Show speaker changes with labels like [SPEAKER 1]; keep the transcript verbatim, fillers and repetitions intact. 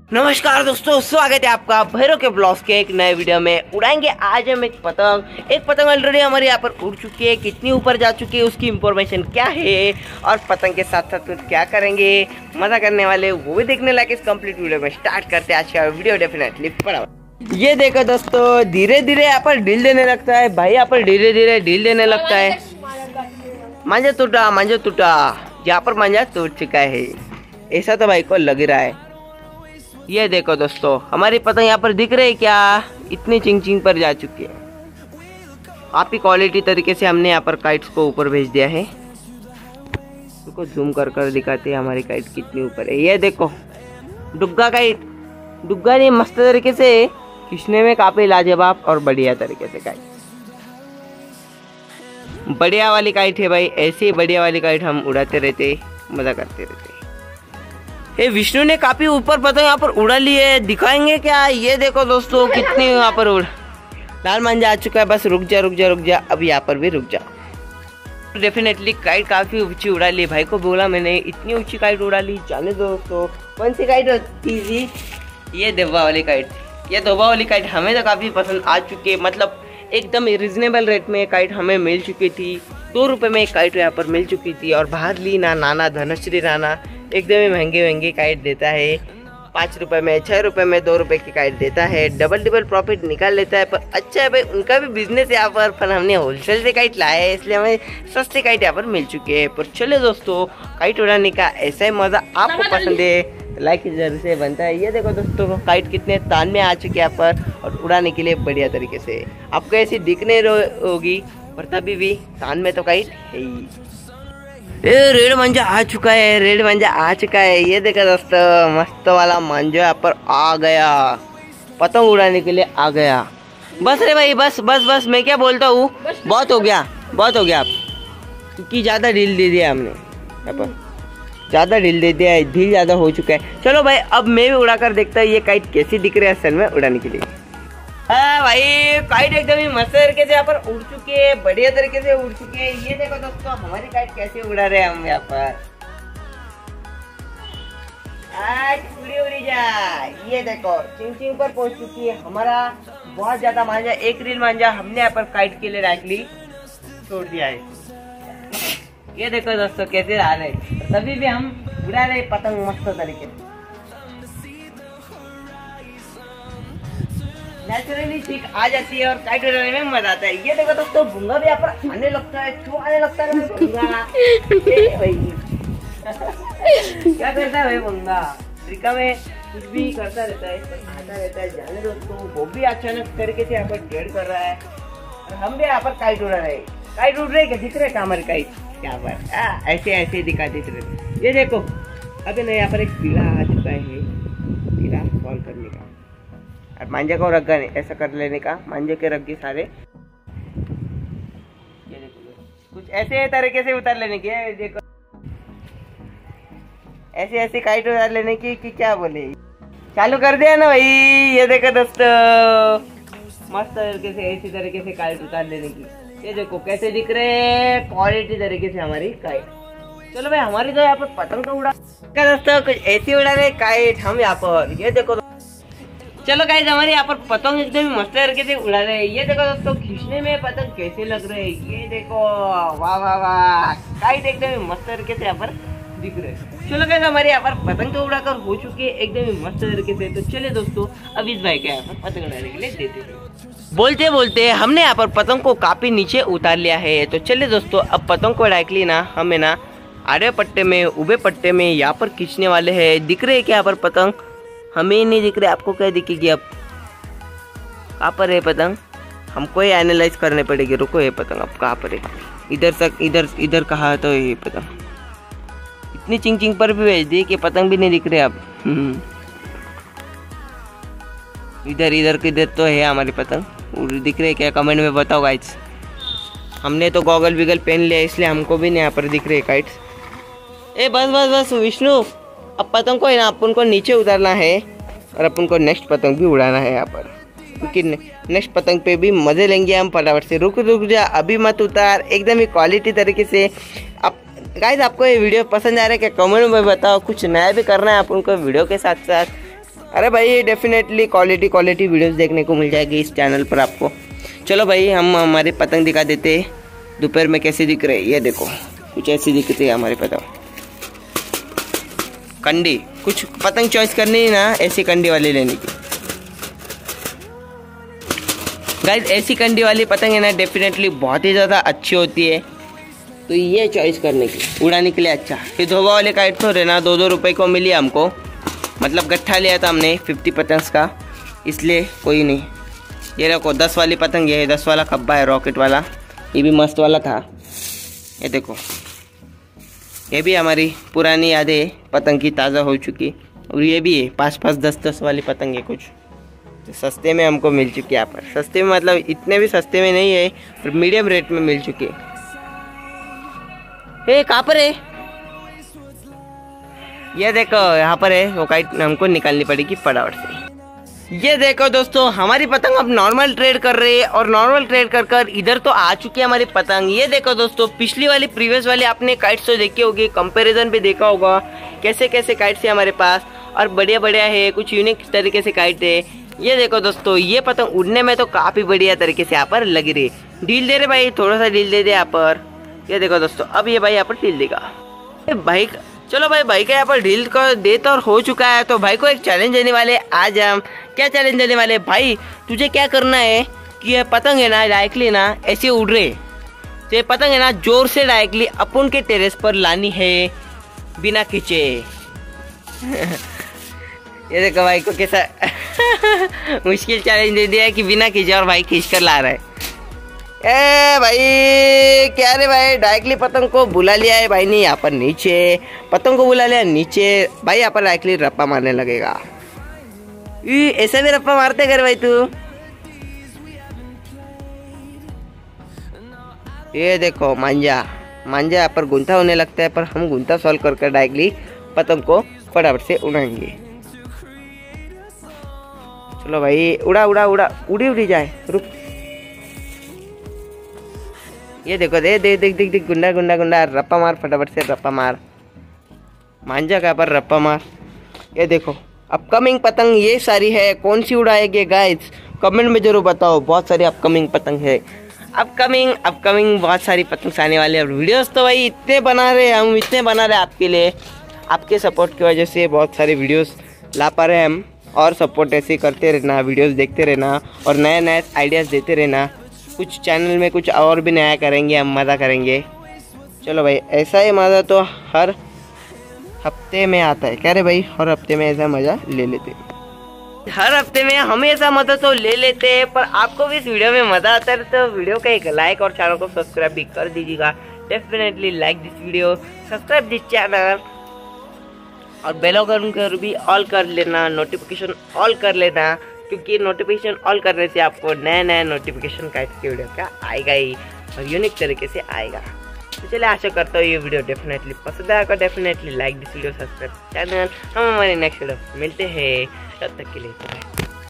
[SPEAKER 1] नमस्कार दोस्तों, स्वागत है आपका भैरव के ब्लॉग्स के एक नए वीडियो में। उड़ाएंगे आज हम एक पतंग। एक पतंग ऑलरेडी हमारे यहाँ पर उड़ चुकी है, कितनी ऊपर जा चुकी है उसकी इंफॉर्मेशन क्या है और पतंग के साथ साथ कुछ क्या करेंगे, मजा करने वाले वो भी देखने लायक इस कंप्लीट वीडियो में। स्टार्ट करते हैं आज का वीडियो डेफिनेटली। ये देखो दोस्तों, धीरे धीरे यहाँ पर ढील देने लगता है भाई, यहाँ पर धीरे धीरे ढील देने लगता है। मांझा टूटा मांझा टूटा, यहाँ पर मांझा टूट चुका है, ऐसा तो भाई को लग रहा है। ये देखो दोस्तों, हमारी पतंग यहाँ पर दिख रही है क्या, इतनी चिंग चिंग पर जा चुकी है। काफी क्वालिटी तरीके से हमने यहाँ पर काइट्स को ऊपर भेज दिया है। उसको जूम कर कर दिखाते हैं हमारी काइट कितनी ऊपर है। ये देखो डुग्गा काइट, डुग्गा ने मस्त तरीके से खींचने में काफी लाजवाब और बढ़िया तरीके से काइट, बढ़िया वाली काइट है भाई। ऐसी बढ़िया वाली काइट हम उड़ाते रहते, मजा करते रहते। ये विष्णु ने काफी ऊपर पतंग यहाँ पर उड़ा ली है, दिखाएंगे क्या। ये देखो दोस्तों कितनी यहाँ पर उड़, लाल मांझा आ चुका है। बस रुक जा रुक जा रुक जा, अब यहाँ पर भी रुक जा। डेफिनेटली काइट काफी ऊंची उड़ा ली, भाई को बोला मैंने इतनी ऊंची काइट उड़ा ली। जाने दो दोस्तों, कौन सी काइट होती थी, ये धोबा वाली काइट। ये धोबा वाली काइट हमें तो काफी पसंद आ चुकी है, मतलब एकदम रिजनेबल रेट में काइट हमें मिल चुकी थी। दो रुपए में एक काइट यहाँ पर मिल चुकी थी और बाहर ली ना नाना धनश्री राणा एकदम ही महंगे महंगे काइट देता है। पाँच रुपए में, छः रुपए में दो रुपए की काइट देता है, डबल डबल प्रॉफिट निकाल लेता है। पर अच्छा है भाई, उनका भी बिजनेस यहाँ पर, पर हमने होलसेल से काइट लाया है इसलिए हमें सस्ती काइट यहाँ पर मिल चुकी है। पर चले दोस्तों, काइट उड़ाने का ऐसा ही मज़ा आपको पसंद है लाइक जरूर से बनता है। ये देखो दोस्तों, काइट कितने तान में आ चुके हैं यहाँ पर और उड़ाने के लिए बढ़िया तरीके से। आपको ऐसी दिखने होगी पर तभी भी तान में तो काइट है ही। ए रेड मांझा आ चुका है, रेड मांझा आ चुका है। ये देखो दोस्तों, मस्त वाला मांझा यहाँ पर आ गया, पतंग उड़ाने के लिए आ गया। बस रे भाई, बस बस बस, मैं क्या बोलता हूँ, बहुत हो गया बहुत हो गया आप, क्योंकि ज़्यादा ढील दे दिया हमने यहाँ पर, ज़्यादा ढील दे दिया है, ढील ज़्यादा हो चुका है। चलो भाई, अब मैं भी उड़ा कर देखता हूँ ये काइट कैसी दिख रही है असल में उड़ाने के लिए। हाँ भाई, काइट एकदम ही मस्त तरीके से यहाँ पर उड़ चुकी है, बढ़िया तरीके से उड़ चुकी है। ये देखो दोस्तों, हमारी काइट कैसे उड़ा रहे हैं हम यहाँ पर। आज उड़ी उड़ी जाए। ये देखो चिंग चिंग पर पहुंच चुकी है हमारा बहुत ज्यादा मांझा। एक रील मांझा हमने यहाँ पर काइट के लिए डायरेक्टली छोड़ दिया है। ये देखो दोस्तों कैसे आ रहे, तभी भी हम उड़ा रहे पतंग मस्त तरीके से। नेचुरली सीख आ जाती है और काइट उड़ाने में मजा आता है। ये देखो दोस्तों, भूंगा भी यहाँ पर आने लगता है, क्यों आने लगता है भूंगा भाई क्या करता है भाई भूंगा, ट्रिका में कुछ भी करता रहता है, आता रहता है। जाने दोस्तों, वो भी अचानक तरीके से यहाँ पर डेढ़ कर रहा है और हम भी यहाँ पर काइट उड़ा रहे हैं। काइट उड़ रहे क्या, दिख रहे हमारे काइट यहाँ पर, ऐसे ऐसे दिखाते रहते। ये देखो अभी ना यहाँ पर एक पीला आ चुका है, पीला सॉल्व करने का, मांझे को रख नहीं, ऐसा कर लेने का, मांझे के रख गए सारे। ये देखो कुछ ऐसे तरीके से उतार लेने की है। देखो ऐसे ऐसे काइट उतार लेने की कि क्या बोले, चालू कर दिया ना भाई। ये देखो दोस्तों, मस्त तरीके से ऐसी तरीके से काइट उतार लेने की। ये देखो कैसे दिख रहे, क्वालिटी तरीके से हमारी काइट। चलो भाई, हमारी तो यहाँ पर पतंग तो उड़ा क्या दोस्तों, कुछ ऐसी उड़ा रहे काइट हम यहाँ पर। ये देखो चलो गाइस, हमारे यहाँ पर पतंग एकदम मस्त तरीके से उड़ा रहे हैं। ये देखो दोस्तों, खींचने में पतंग कैसे लग रहे हैं, ये देखो, वाह वाह वाह, काइट एकदम मस्त तरीके से यहाँ पर दिख रहे हैं। चलो गाइस, हमारे यहाँ पर पतंग तो उड़ाकर हो चुकी है एकदम मस्त तरीके से। तो चले दोस्तों, अब इस भाई के यहाँ पर पतंग उड़ाने के लिए देते हैं। बोलते बोलते हमने यहाँ पर पतंग को काफी नीचे उतार लिया है। तो चले दोस्तों, अब पतंग को डायरेक्टली ना हमें ना आड़े पट्टे में, उबे पट्टे में यहाँ पर खींचने वाले है। दिख रहे है क्या यहाँ पर पतंग, हमें नहीं दिख रहे, आपको क्या दिखेगी। अब कहाँ पर है पतंग, हमको ही एनालाइज करने पड़ेगी। रुको, ये पतंग अब कहाँ पर है, इधर तक, इधर इधर कहाँ तो ये पतंग, इतनी चिंग चिंग पर भी भेज दी कि पतंग भी नहीं दिख रहे अब। इधर इधर किधर तो है हमारी पतंग, दिख रहे क्या, कमेंट में बताओ गाइस। हमने तो गॉगल विगल पहन लिया इसलिए हमको भी नहीं यहाँ पर दिख रहे काइट्स। ए बस बस बस विष्णु, अब पतंग को है ना अपन को नीचे उतारना है और अपन को नेक्स्ट पतंग भी उड़ाना है यहाँ पर, क्योंकि नेक्स्ट पतंग पे भी मज़े लेंगे हम फटाफट से। रुक रुक जा, अभी मत उतार, एकदम ही क्वालिटी तरीके से। अब गाइस, आपको ये वीडियो पसंद आ रहा है क्या, कमेंट में बताओ। कुछ नया भी करना है अपन को वीडियो के साथ साथ, अरे भाई डेफिनेटली क्वालिटी क्वालिटी वीडियोस देखने को मिल जाएगी इस चैनल पर आपको। चलो भाई हम हमारे पतंग दिखा देते दोपहर में कैसे दिख रहे। ये देखो कुछ ऐसी दिखती है हमारी पतंग। कंडी कुछ पतंग चॉइस करनी है ना, ऐसी कंडी वाली लेने की। गाइस ऐसी कंडी वाली पतंग है ना डेफिनेटली बहुत ही ज़्यादा अच्छी होती है, तो ये चॉइस करने की उड़ाने के लिए अच्छा। फिर धोबा वाले काइट तो रहना दो दो रुपये को मिली हमको, मतलब गट्ठा लिया था हमने फिफ्टी पतंग का, इसलिए कोई नहीं। ये देखो दस वाली पतंग, ये दस वाला खब्बा है रॉकेट वाला, ये भी मस्त वाला था। ये देखो ये भी हमारी पुरानी यादें पतंग की ताज़ा हो चुकी। और ये भी है पाँच पाँच दस दस वाली पतंग है, कुछ तो सस्ते में हमको मिल चुकी है यहाँ पर। सस्ते में मतलब इतने भी सस्ते में नहीं है, पर मीडियम रेट में मिल चुकी है। ए कहाँ पर है? ये देखो यहाँ पर है, वो काइट हमको निकालनी पड़ेगी फटाफट से। ये देखो दोस्तों हमारी पतंग अब नॉर्मल ट्रेड कर रही है, और नॉर्मल ट्रेड कर कर इधर तो आ चुकी है हमारी पतंग। ये देखो दोस्तों पिछली वाली प्रीवियस वाली आपने काइट्स तो देखी होगी, कंपैरिजन भी देखा होगा कैसे कैसे काइट्स है हमारे पास, और बढ़िया बढ़िया है, कुछ यूनिक तरीके से काइट है। ये देखो दोस्तों ये पतंग उड़ने में तो काफ़ी बढ़िया तरीके से यहाँ पर लग रही है। डील दे रहे भाई, थोड़ा सा डील दे दे यहाँ पर। ये देखो दोस्तों अब ये भाई यहाँ पर डील देगा भाई। चलो भाई भाई का यहाँ पर डील कर देता और हो चुका है, तो भाई को एक चैलेंज देने वाले। आज हम क्या चैलेंज देने वाले भाई, तुझे क्या करना है कि ये पतंग है ना डायरेक्टली ना ऐसे उड़ रहे, तो ये पतंग है ना जोर से डायरेक्टली अपन के टेरेस पर लानी है बिना खींचे। ये देखो भाई को कैसा मुश्किल चैलेंज दे दिया है कि बिना खींचे, और भाई खींच कर ला रहा है। ए भाई क्या रे भाई, डायरेक्टली पतंग को बुला लिया है भाई ने यहाँ पर नीचे, पतंग को बुला लिया नीचे भाई, यहाँ पर डायरेक्टली रप्पा मारने लगेगा। ऐसा भी रप्पा मारते कर भाई तू। ये देखो मांझा मांझा यहाँ पर गुंथा होने लगता है, पर हम गुंथा सॉल्व कर कर डायरेक्टली पतंग को फटाफट से उड़ाएंगे। चलो भाई उड़ा उड़ा उड़ा उड़ी उड़ी जाए, रुक। ये देखो दे दे देख देख देख गुंडा गुंडा गुंडा, रप्पा मार फटाफट से रप्पा मार, मांझा का पर रप्पा मार। ये देखो अपकमिंग पतंग ये सारी है, कौन सी उड़ाएंगे गाइस कमेंट में जरूर बताओ। बहुत सारी अपकमिंग पतंग है, अपकमिंग अपकमिंग बहुत सारी पतंग आने वाली है। वीडियोस तो भाई इतने बना रहे हैं हम, इतने बना रहे हैं आपके लिए, आपके सपोर्ट की वजह से बहुत सारे वीडियोस ला पा रहे हैं हम। और सपोर्ट ऐसे करते रहना, वीडियोस देखते रहना, और नए नए आइडियाज़ देते रहना। कुछ चैनल में कुछ और भी नया करेंगे, हम मज़ा करेंगे। चलो भाई ऐसा ही मज़ा तो हर हफ्ते में आता है, क्या रे भाई, हर हफ्ते में ऐसा मज़ा ले लेते हैं। हर हफ्ते में हम ऐसा मज़ा तो ले लेते हैं, पर आपको भी इस वीडियो में मज़ा आता है तो वीडियो का एक लाइक और चैनल को सब्सक्राइब भी कर दीजिएगा। Definitely like this video, subscribe this channel, और बेल आइकन कर भी ऑल कर लेना, नोटिफिकेशन ऑल कर लेना, क्योंकि नोटिफिकेशन ऑल करने से आपको नया नया नोटिफिकेशन काइट के वीडियो का आएगा ही, और यूनिक तरीके से आएगा। तो चलिए आशा करता हूँ ये वीडियो डेफिनेटली पसंद आएगा। Definitely like this video, subscribe channel. हम हमारे नेक्स्ट वीडियो मिलते हैं, तब तक के लिए।